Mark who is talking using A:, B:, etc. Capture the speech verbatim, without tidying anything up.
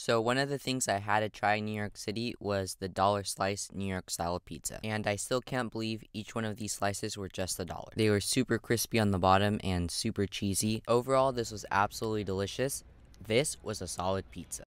A: So one of the things I had to try in New York City was the dollar slice New York style pizza. And I still can't believe each one of these slices were just a dollar. They were super crispy on the bottom and super cheesy. Overall, this was absolutely delicious. This was a solid pizza.